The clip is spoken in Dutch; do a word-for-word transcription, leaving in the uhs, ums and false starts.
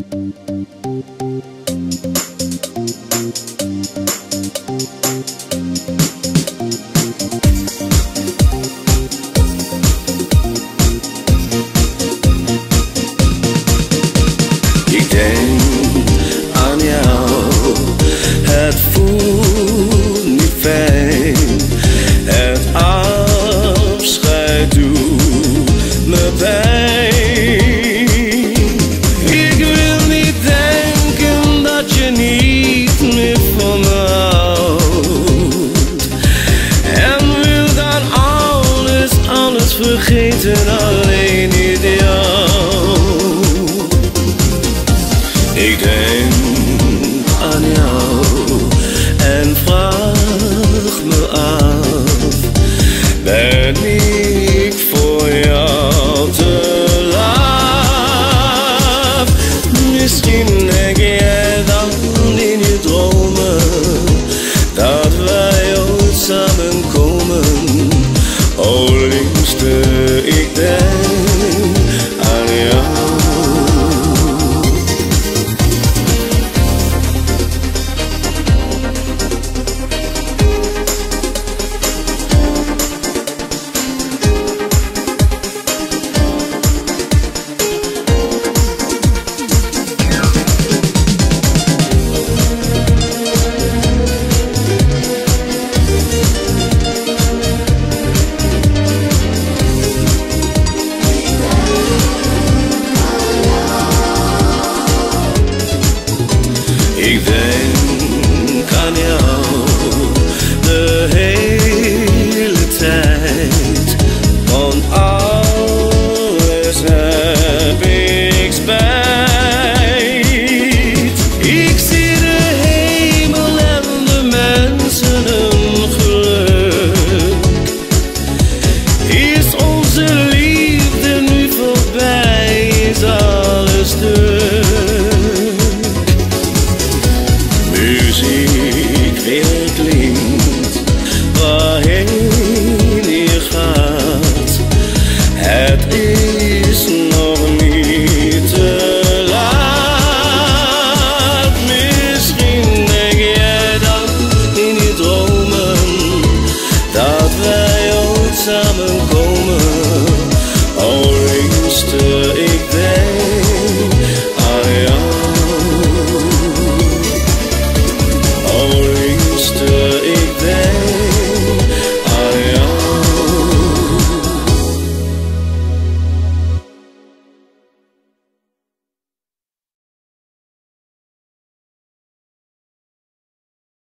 Ik denk aan jou, het voelt niet fijn. Het afscheid doet me pijn. Ik wil niet denken dat je niet meer van me houdt. En wil dan alles, alles vergeten, alleen niet jou. Ik denk